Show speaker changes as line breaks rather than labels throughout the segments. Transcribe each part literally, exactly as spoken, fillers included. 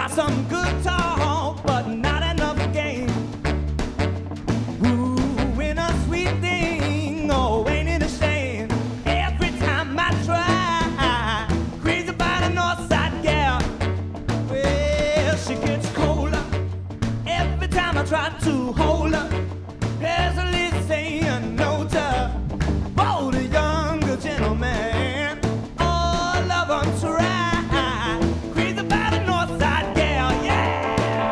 got some good talk, but not enough game. Ooh, ain't a sweet thing, oh, ain't it a shame? Every time I try, crazy about a north side gal. Well, she gets colder every time I try to hold her. There's a little saying no to bold a younger gentleman. Oh, love 'em's right, crazy about a north side gal, yeah.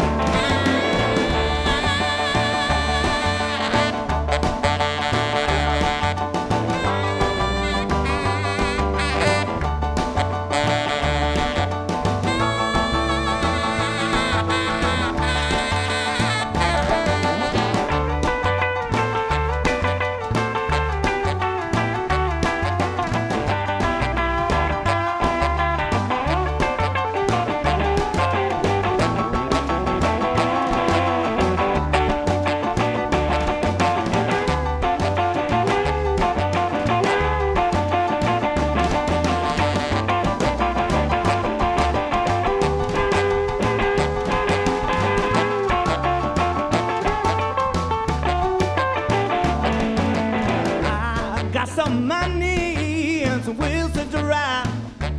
Got some money and some wheels to drive.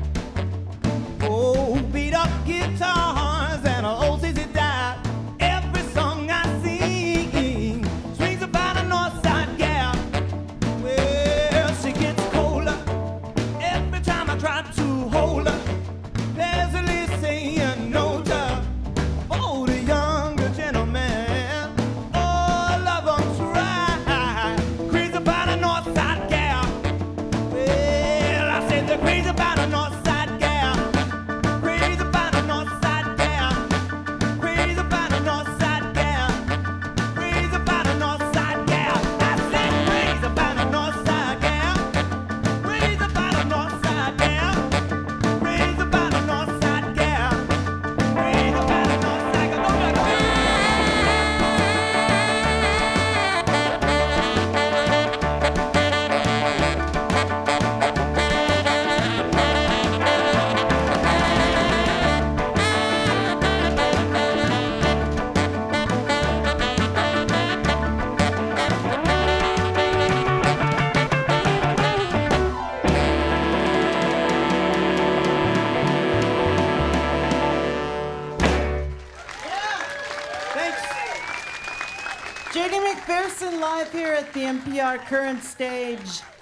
Oh, beat up guitars and an old easy dive. Every song I sing swings about a north side gal. Well, she gets colder every time I try to hold her. There's a little saying no to oh, the younger gentleman. Oh, love 'em's right, crazy about a north side gal. Well, I said they're crazy about a north side gal. Crazy about a north side gal. Crazy about a north side gal. Crazy about a north side gal. I said crazy about a north side gal. Crazy about a north side gal. Crazy about a north side gal. Crazy about a north side gal. Go, go, go. Thanks.
J D McPherson live here at the N P R Current Stage.